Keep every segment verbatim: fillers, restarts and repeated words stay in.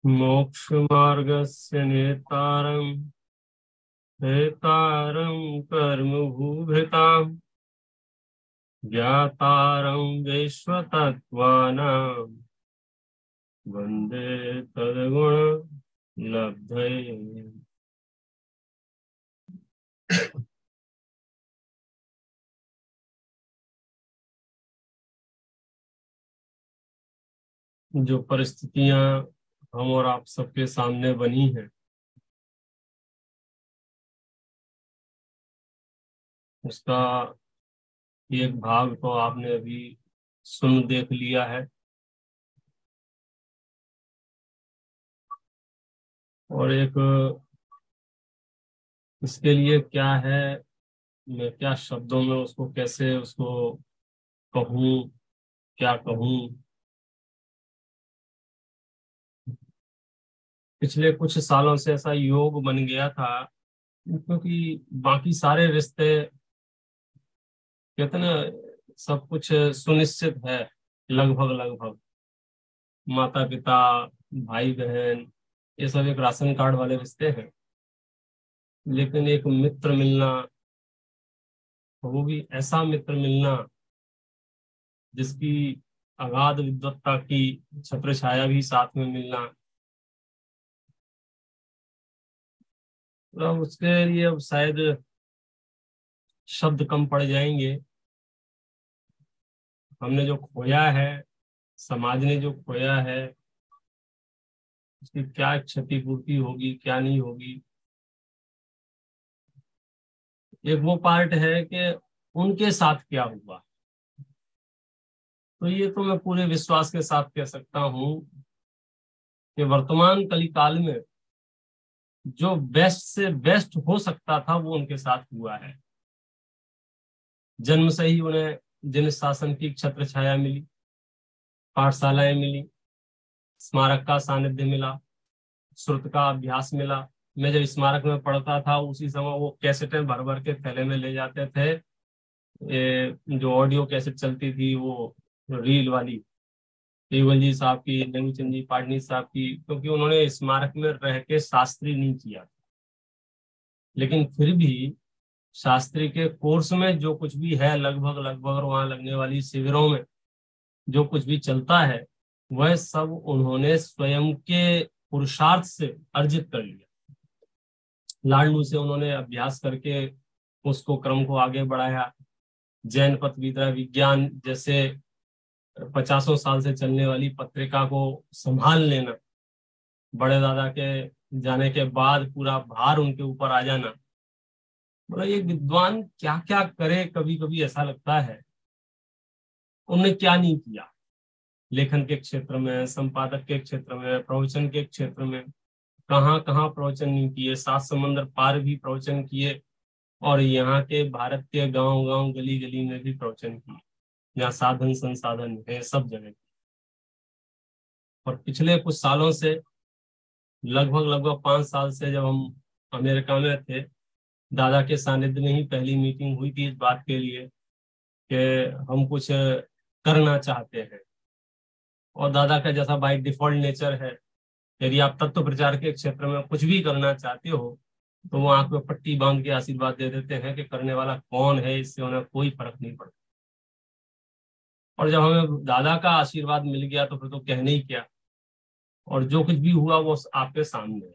मोक्षमार्गस्य नेतारं हेतारं कर्मभूभृतां ज्ञातारं विश्वतत्त्वानां वन्दे तद्गुणलब्धये। जो परिस्थितियां हम और आप सबके सामने बनी हैं, उसका एक भाग तो आपने अभी सुन देख लिया है, और एक इसके लिए क्या है, मैं क्या शब्दों में उसको कैसे उसको कहूँ, क्या कहूँ। पिछले कुछ सालों से ऐसा योग बन गया था, क्योंकि बाकी सारे रिश्ते कहते ना, सब कुछ सुनिश्चित है, लगभग लगभग माता पिता, भाई बहन, ये सब एक राशन कार्ड वाले रिश्ते हैं। लेकिन एक मित्र मिलना, वो भी ऐसा मित्र मिलना जिसकी अगाध विद्वत्ता की छत्र छाया भी साथ में मिलना, तो उसके लिए अब शायद शब्द कम पड़ जाएंगे। हमने जो खोया है, समाज ने जो खोया है, उसकी क्या क्षतिपूर्ति होगी, क्या नहीं होगी। एक वो पार्ट है कि उनके साथ क्या हुआ। तो ये तो मैं पूरे विश्वास के साथ कह सकता हूँ कि वर्तमान कलिकाल में जो बेस्ट से बेस्ट हो सकता था वो उनके साथ हुआ है। जन्म से ही उन्हें जिन शासन की छत्र छाया मिली, पाठशालाएं मिली, स्मारक का सानिध्य मिला, श्रुत का अभ्यास मिला। मैं जब स्मारक में पढ़ता था उसी समय वो कैसेटें भर भर के थैले में ले जाते थे। ये जो ऑडियो कैसेट चलती थी, वो रील वाली, केवल जी साहब की, नेमीचंद जी पाटनी साहब की, क्योंकि उन्होंने स्मारक में रह के शास्त्री नहीं किया, लेकिन फिर भी शास्त्री के कोर्स में जो कुछ भी है लगभग लगभग, और वहां लगने वाली शिविरों में जो कुछ भी चलता है, वह सब उन्होंने स्वयं के पुरुषार्थ से अर्जित कर लिया। लाडलू से उन्होंने अभ्यास करके उसको क्रम को आगे बढ़ाया। जैन पथविद्या विज्ञान जैसे पचासों साल से चलने वाली पत्रिका को संभाल लेना, बड़े दादा के जाने के बाद पूरा भार उनके ऊपर आ जाना। मतलब एक विद्वान क्या क्या करे, कभी कभी ऐसा लगता है उन्होंने क्या नहीं किया। लेखन के क्षेत्र में, संपादक के क्षेत्र में, प्रवचन के क्षेत्र में कहाँ कहाँ प्रवचन नहीं किए, सात समंदर पार भी प्रवचन किए, और यहाँ के भारत के गांव गांव गली गली में भी प्रवचन किए, जहाँ साधन संसाधन है सब जगह। और पिछले कुछ सालों से, लगभग लगभग पांच साल से, जब हम अमेरिका में थे, दादा के सानिध्य में ही पहली मीटिंग हुई थी इस बात के लिए कि हम कुछ करना चाहते हैं। और दादा का जैसा बाई डिफॉल्ट नेचर है, यदि आप तत्व प्रचार के क्षेत्र में कुछ भी करना चाहते हो तो वो आंख में पट्टी बांध के आशीर्वाद दे देते हैं कि करने वाला कौन है, इससे उन्हें कोई फर्क नहीं पड़ता। और जब हमें दादा का आशीर्वाद मिल गया तो फिर तो कहने ही क्या, और जो कुछ भी हुआ वो आपके सामने है।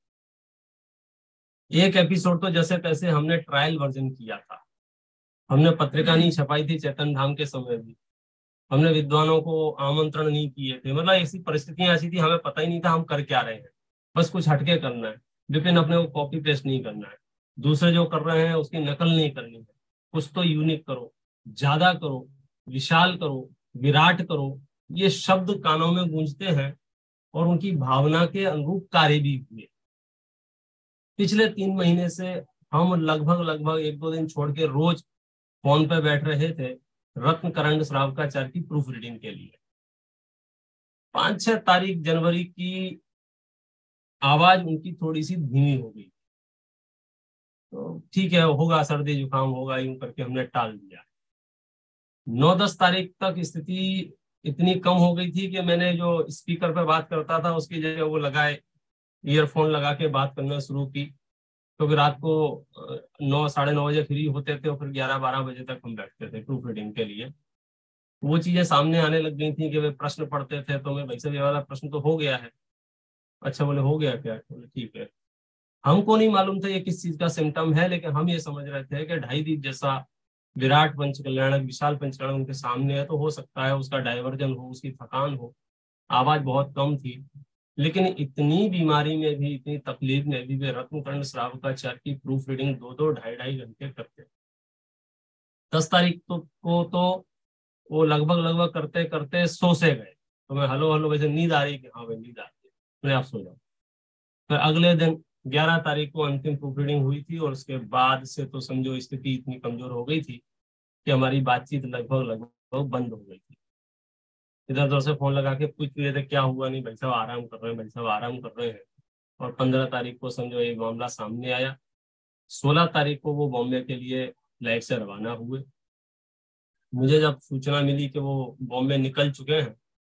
एक एपिसोड तो जैसे तैसे हमने ट्रायल वर्जन किया था। हमने पत्रिका नहीं छपाई थी चैतन धाम के समय भी, हमने विद्वानों को आमंत्रण नहीं किए थे। मतलब ऐसी परिस्थितियां ऐसी थी, हमें पता ही नहीं था हम कर क्या रहे हैं, बस कुछ हटके करना है, लेकिन अपने को कॉपी पेस्ट नहीं करना है, दूसरे जो कर रहे हैं उसकी नकल नहीं करनी है। कुछ तो यूनिक करो, ज्यादा करो, विशाल करो, विराट करो। ये शब्द कानों में गूंजते हैं और उनकी भावना के अनुरूप कार्य भी हुए। पिछले तीन महीने से हम लगभग लगभग एक दो दिन छोड़ के रोज फोन पे बैठ रहे थे रत्न करंड श्रावकाचार्य की प्रूफ रीडिंग के लिए। पांच छह तारीख जनवरी की आवाज उनकी थोड़ी सी धीमी हो गई, तो ठीक है, होगा सर्दी जुकाम होगा, यूं करके हमने टाल दिया। नौ दस तारीख तक स्थिति इतनी कम हो गई थी कि मैंने जो स्पीकर पे बात करता था उसकी जगह वो लगाए ईयरफोन लगा के बात करना शुरू की, क्योंकि तो रात को नौ साढ़े नौ बजे फ्री होते थे और फिर ग्यारह बारह बजे तक हम बैठते थे प्रूफ रीडिंग के लिए। वो चीजें सामने आने लग गई थी कि वे प्रश्न पढ़ते थे तो मैं भाई साहब ये वाला प्रश्न तो हो गया है। अच्छा, बोले हो गया क्या? बोले ठीक है। हमको नहीं मालूम था ये किस चीज का सिम्टम है, लेकिन हम ये समझ रहे थे कि ढाई दीप जैसा विराट पंचकल्याणक विशाल पंचकल्याणक उनके सामने है, तो हो सकता है उसका डायवर्जन हो, उसकी थकान हो। आवाज बहुत कम थी, लेकिन इतनी बीमारी में भी, इतनी तकलीफ में भी वे रत्नकर्ण श्रावकाचार्य की प्रूफ रीडिंग दो दो ढाई ढाई घंटे करते। दस तारीख तो को तो वो लगभग लगभग करते करते सो से गए। तो मैं हलो हलो वैसे नींद आ रही कि हाँ भाई नींद आ रही है, मैं आप सो जाओ। फिर अगले दिन ग्यारह तारीख को अंतिम प्रूफ रीडिंग हुई थी और उसके बाद से तो समझो स्थिति इतनी कमजोर हो गई थी कि हमारी बातचीत लगभग लगभग बंद हो गई थी। इधर उधर से फोन लगा के पूछ रहे थे क्या हुआ, नहीं भाई साहब आराम कर रहे हैं, भाई साहब आराम कर रहे हैं। और पंद्रह तारीख को समझो एक मामला सामने आया। सोलह तारीख को वो बॉम्बे के लिए फ्लाइट से रवाना हुए। मुझे जब सूचना मिली कि वो बॉम्बे निकल चुके हैं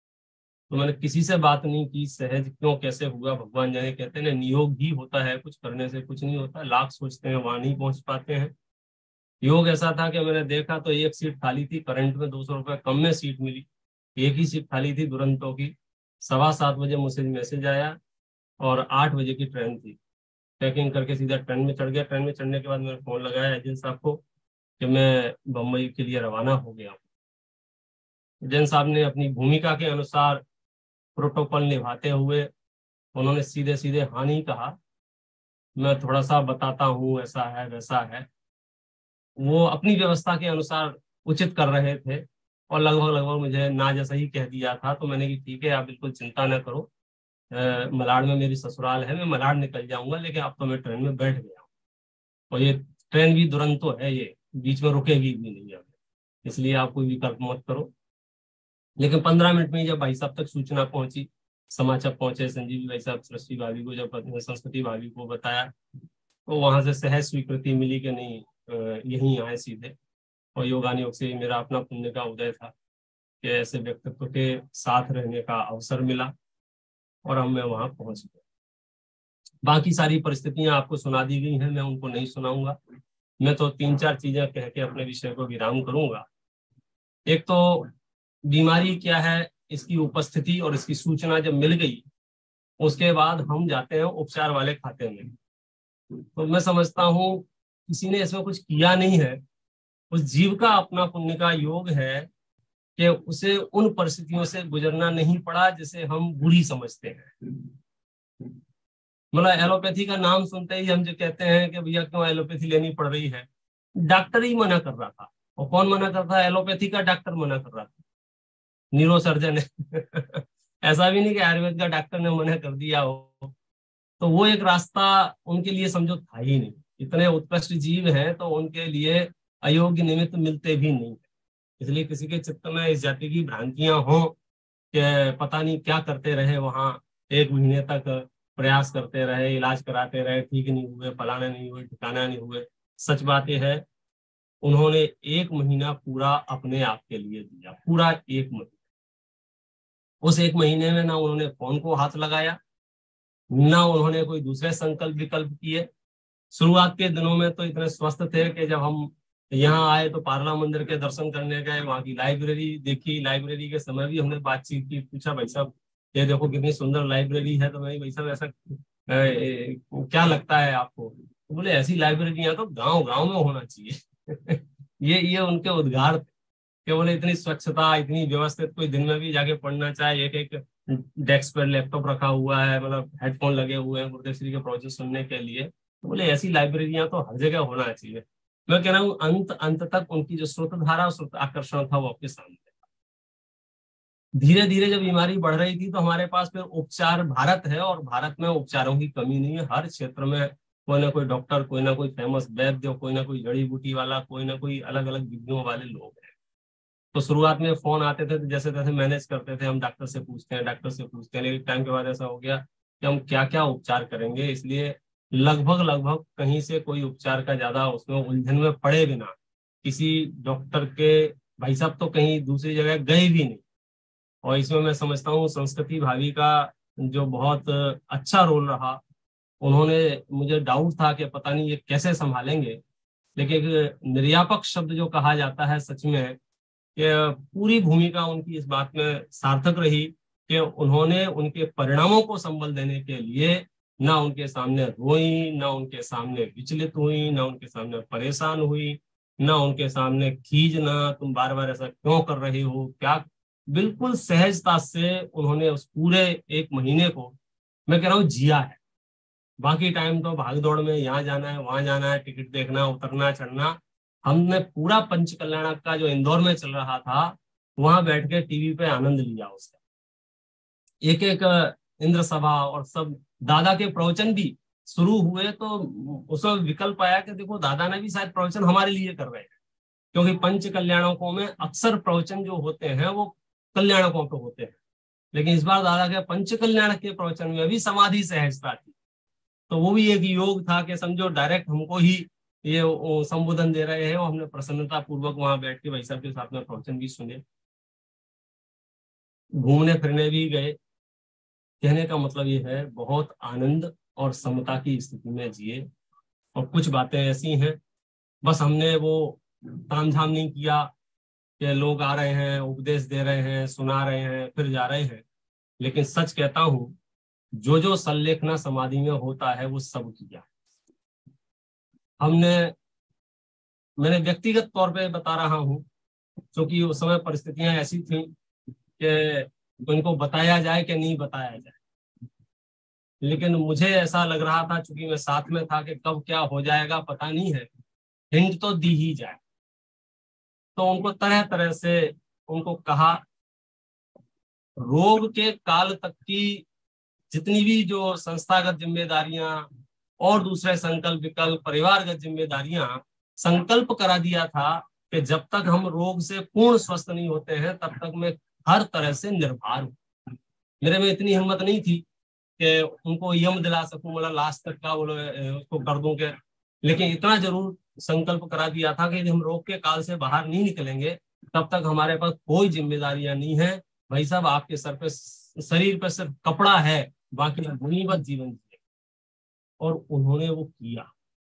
तो मैंने किसी से बात नहीं की। सहज क्यों कैसे हुआ भगवान जाने। कहते हैं नियोग ही होता है, कुछ करने से कुछ नहीं होता। लाख सोचते हैं वहां नहीं पहुंच पाते हैं। योग ऐसा था कि मैंने देखा तो एक सीट खाली थी, करंट में दो सौ रुपये कम में सीट मिली। एक ही सीट खाली थी दुरंतो की। सवा सात बजे मुझसे मैसेज आया और आठ बजे की ट्रेन थी। पैकिंग करके सीधा ट्रेन में चढ़ गया। ट्रेन में चढ़ने के बाद मैंने फोन लगाया एजेंट साहब को कि मैं बम्बई के लिए रवाना हो गया हूँ। एजेंट साहब ने अपनी भूमिका के अनुसार प्रोटोकॉल निभाते हुए उन्होंने सीधे सीधे हाँ नहीं कहा। मैं थोड़ा सा बताता हूँ, ऐसा है वैसा है। वो अपनी व्यवस्था के अनुसार उचित कर रहे थे और लगभग लगभग मुझे ना जैसा ही कह दिया था। तो मैंने कि ठीक है, आप बिल्कुल चिंता न करो, आ, मलाड में मेरी ससुराल है, मैं मलाड निकल जाऊंगा, लेकिन अब तो मैं ट्रेन में बैठ गया हूँ और ये ट्रेन भी दुरंतो है, ये बीच में रुकेगी भी नहीं अब, इसलिए आप कोई विकल्प मत करो। लेकिन पंद्रह मिनट में ही जब भाई साहब तक सूचना पहुंची, समाचार पहुंचे, संजीवी भाई साहब सृष्टि भाभी को जब संस्कृति भाभी को बताया तो वहां से सहज स्वीकृति मिली कि नहीं यहीं आए सीधे। और योगानुयोग से मेरा अपना पुण्य का उदय था कि ऐसे व्यक्तित्व के साथ रहने का अवसर मिला और हम मैं वहां पहुंच गया। बाकी सारी परिस्थितियां आपको सुना दी गई हैं, मैं उनको नहीं सुनाऊंगा। मैं तो तीन चार चीजें कह के अपने विषय को विराम करूंगा। एक तो बीमारी क्या है, इसकी उपस्थिति और इसकी सूचना जब मिल गई उसके बाद हम जाते हैं उपचार वाले खाते में। तो मैं समझता हूँ किसी ने इसमें कुछ किया नहीं है, उस जीव का अपना पुण्य का योग है कि उसे उन परिस्थितियों से गुजरना नहीं पड़ा जिसे हम बुरी समझते हैं। मतलब एलोपैथी का नाम सुनते ही हम जो कहते हैं कि भैया क्यों एलोपैथी लेनी पड़ रही है, डॉक्टर ही मना कर रहा था। और कौन मना कर रहा था? एलोपैथी का डॉक्टर मना कर रहा था, न्यूरो सर्जन है। ऐसा भी नहीं कि आयुर्वेद का डॉक्टर ने मना कर दिया हो। तो वो एक रास्ता उनके लिए समझो था ही नहीं। इतने उत्कृष्ट जीव हैं तो उनके लिए अयोग्य निमित्त मिलते भी नहीं। इसलिए किसी के चित्त में इस जाति की भ्रांतियां हों कि पता नहीं क्या करते रहे वहां, एक महीने तक प्रयास करते रहे, इलाज कराते रहे, ठीक नहीं हुए, फलाना नहीं हुए, ठिकाना नहीं हुए। सच बात यह है उन्होंने एक महीना पूरा अपने आप के लिए दिया, पूरा एक महीना। उस एक महीने में ना उन्होंने फोन को हाथ लगाया, ना उन्होंने कोई दूसरे संकल्प विकल्प किए। शुरुआत के दिनों में तो इतने स्वस्थ थे कि जब हम यहाँ आए तो पार्ला मंदिर के दर्शन करने गए, वहाँ की लाइब्रेरी देखी। लाइब्रेरी के समय भी हमने बातचीत की, पूछा भाई साहब ये देखो कितनी सुंदर लाइब्रेरी है। तो मैं भाई साहब ऐसा ए, ए, क्या लगता है आपको? तो बोले ऐसी लाइब्रेरियां तो गांव गांव में होना चाहिए। ये ये उनके उद्गार थे कि बोले इतनी स्वच्छता, इतनी व्यवस्थित, कोई दिन में भी जाके पढ़ना चाहे, एक एक डेस्क पर लैपटॉप रखा हुआ है, मतलब हेडफोन लगे हुए हैं गुरुदेव श्री के प्रोजेक्ट सुनने के लिए। तो बोले ऐसी लाइब्रेरियां तो हर जगह होना चाहिए। मैं कह रहा हूँ अंत अंत तक उनकी जो स्रोत धारा और स्रोत आकर्षण था वो आपके सामने था। धीरे धीरे जब बीमारी बढ़ रही थी तो हमारे पास फिर उपचार भारत है और भारत में उपचारों की कमी नहीं है। हर क्षेत्र में कोई ना कोई डॉक्टर, कोई ना कोई फेमस वैद्य, कोई ना कोई जड़ी बूटी वाला, कोई ना कोई अलग अलग विधियों वाले लोग हैं। तो शुरुआत में फोन आते थे तो जैसे तैसे मैनेज करते थे, हम डॉक्टर से पूछते हैं डॉक्टर से पूछते हैं, लेकिन टाइम के बाद ऐसा हो गया कि हम क्या क्या उपचार करेंगे। इसलिए लगभग लगभग कहीं से कोई उपचार का ज्यादा उसमें उलझन में पड़े बिना किसी डॉक्टर के भाई साहब तो कहीं दूसरी जगह गए भी नहीं। और इसमें मैं समझता हूँ संस्कृति भाभी का जो बहुत अच्छा रोल रहा। उन्होंने, मुझे डाउट था कि पता नहीं ये कैसे संभालेंगे, लेकिन एक निर्यापक शब्द जो कहा जाता है, सच में कि पूरी भूमिका उनकी इस बात में सार्थक रही कि उन्होंने उनके परिणामों को संबल देने के लिए ना उनके सामने रोई, ना उनके सामने विचलित हुई, ना उनके सामने परेशान हुई, ना उनके सामने खींचना, तुम बार बार ऐसा क्यों कर रही हो क्या। बिल्कुल सहजता से उन्होंने उस पूरे एक महीने को, मैं कह रहा हूँ, जिया है। बाकी टाइम तो भाग दौड़ में यहाँ जाना है, वहां जाना है, टिकट देखना, उतरना चढ़ना। हमने पूरा पंच कल्याणक का जो इंदौर में चल रहा था, वहां बैठ के टीवी पे आनंद लिया उसका। एक एक इंद्र सभा और सब दादा के प्रवचन भी शुरू हुए तो उसमें विकल्प आया कि देखो दादा ने भी शायद प्रवचन हमारे लिए कर रहे हैं, क्योंकि पंच कल्याणकों में अक्सर प्रवचन जो होते हैं वो कल्याणकों पे होते हैं, लेकिन इस बार दादा के पंच कल्याण के प्रवचन में भी समाधि सहजता थी। तो वो भी एक योग था कि समझो डायरेक्ट हमको ही ये संबोधन दे रहे हैं, और हमने प्रसन्नता पूर्वक वहां बैठ के भाई साहब के साथ में प्रवचन भी सुने। घूमने फिरने भी गए। कहने का मतलब ये है, बहुत आनंद और समता की स्थिति में जिए। और कुछ बातें ऐसी हैं, बस हमने वो तामझाम नहीं किया कि लोग आ रहे हैं, उपदेश दे रहे हैं, सुना रहे हैं, फिर जा रहे हैं। लेकिन सच कहता हूँ, जो जो संलेखना समाधि में होता है वो सब किया हमने। मैंने व्यक्तिगत तौर पे बता रहा हूँ, क्योंकि उस समय परिस्थितियां ऐसी थी कि इनको बताया जाए कि नहीं बताया जाए। लेकिन मुझे ऐसा लग रहा था, चूंकि मैं साथ में था, कि कब क्या हो जाएगा पता नहीं है, हिंट तो दी ही जाए। तो उनको तरह तरह से उनको कहा, रोग के काल तक की जितनी भी जो संस्थागत जिम्मेदारियां और दूसरे संकल्प विकल्प परिवारगत जिम्मेदारियां, संकल्प करा दिया था कि जब तक हम रोग से पूर्ण स्वस्थ नहीं होते हैं तब तक मैं हर तरह से निर्भर हूं। मेरे में इतनी हिम्मत नहीं थी कि उनको यम दिला सकूं, मतलब लास्ट तक का बोलो उसको कर दूं के, लेकिन इतना जरूर संकल्प करा दिया था कि यदि हम रोग के काल से बाहर नहीं निकलेंगे तब तक हमारे पास कोई जिम्मेदारियां नहीं है। भाई साहब, आपके सर पे, शरीर पे सिर्फ कपड़ा है, बाकी गुणीवत जीवन जिए। और उन्होंने वो किया।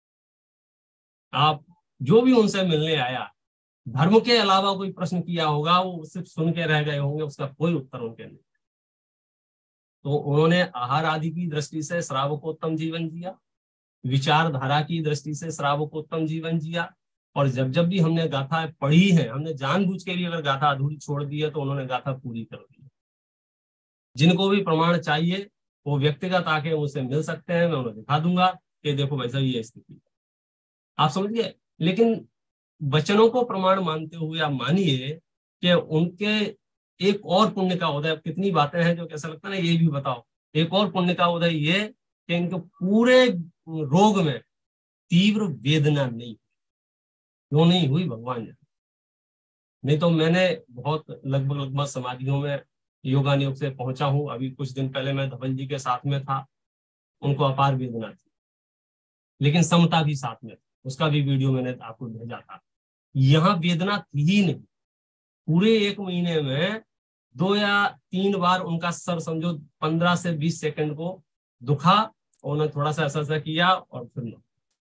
आप जो भी उनसे मिलने आया, धर्म के अलावा कोई प्रश्न किया होगा, वो सिर्फ सुन के रह गए होंगे, उसका कोई उत्तर उनके नहीं। तो उन्होंने आहार आदि की दृष्टि से श्रावकोत्तम जीवन जिया, विचारधारा की दृष्टि से श्रावकोत्तम जीवन जिया। और जब जब भी हमने गाथा पढ़ी है, हमने जानबूझ के भी अगर गाथा अधूरी छोड़ दी है तो उन्होंने गाथा पूरी कर दी। जिनको भी प्रमाण चाहिए वो व्यक्तिगत आके मुझसे मिल सकते हैं, मैं उन्हें दिखा दूंगा कि देखो भाई साहब ये स्थिति, आप समझिए। लेकिन वचनों को प्रमाण मानते हुए आप मानिए कि उनके एक और पुण्य का उदय, कितनी बातें हैं जो कैसा लगता है ना, ये भी बताओ। एक और पुण्य का उदय ये कि इनके पूरे रोग में तीव्र वेदना नहीं, क्यों नहीं हुई भगवान जाने। नहीं तो मैंने बहुत लगभग लगभग समाधियों में योगानुयोग से पहुंचा हूं। अभी कुछ दिन पहले मैं धवल जी के साथ में था, उनको अपार वेदना थी, लेकिन समता भी साथ में थी। उसका भी वीडियो मैंने आपको भेजा था। यहाँ वेदना थी ही नहीं। पूरे एक महीने में दो या तीन बार उनका सर समझो पंद्रह से बीस सेकंड को दुखा, और उन्होंने थोड़ा सा ऐसा ऐसा किया और फिर न।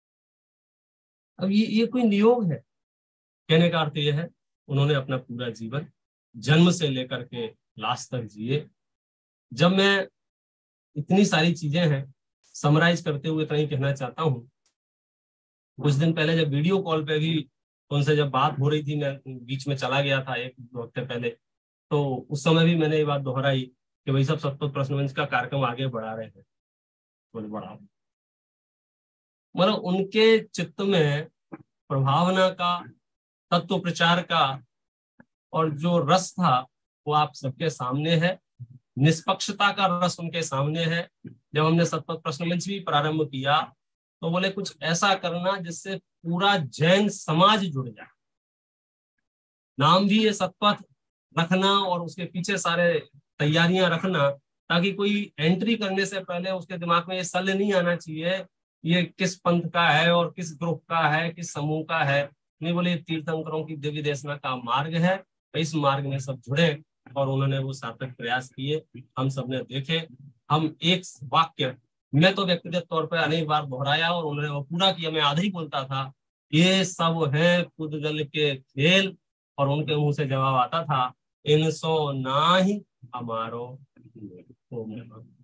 अब ये ये कोई नियोग है? कहने का अर्थ ये है, उन्होंने अपना पूरा जीवन जन्म से लेकर के लास्ट तक जिए। जब मैं इतनी सारी चीजें हैं समराइज करते हुए इतना ही कहना चाहता हूँ, कुछ दिन पहले जब वीडियो कॉल पे भी उनसे जब बात हो रही थी, मैं बीच में चला गया था एक दो हफ्ते पहले, तो उस समय भी मैंने ये बात दोहराई कि भाई सब सतपथ प्रश्न मंच का कार्यक्रम आगे बढ़ा रहे हैं। बोले बढ़ाओ। मतलब उनके चित्त में प्रभावना का, तत्व प्रचार का और जो रस था वो आप सबके सामने है। निष्पक्षता का रस उनके सामने है। जब हमने सतपथ प्रश्न मंच भी प्रारंभ किया तो बोले कुछ ऐसा करना जिससे पूरा जैन समाज जुड़ जाए। नाम भी ये सतपथ रखना और उसके पीछे सारे तैयारियां रखना, ताकि कोई एंट्री करने से पहले उसके दिमाग में ये शल्य नहीं आना चाहिए ये किस पंथ का है और किस ग्रुप का है, किस समूह का है। नहीं, बोले तीर्थंकरों की दिव्य देशना का मार्ग है, तो इस मार्ग में सब जुड़े और उन्होंने वो सार्थक प्रयास किए, हम सबने देखे। हम एक वाक्य मैं तो व्यक्तिगत तौर पर अनेक बार दोहराया और उन्होंने वो पूरा किया, मैं आधा ही बोलता था, ये सब है खुद जल के खेल, और उनके मुंह से जवाब आता था, इनसो ना ही हमारो।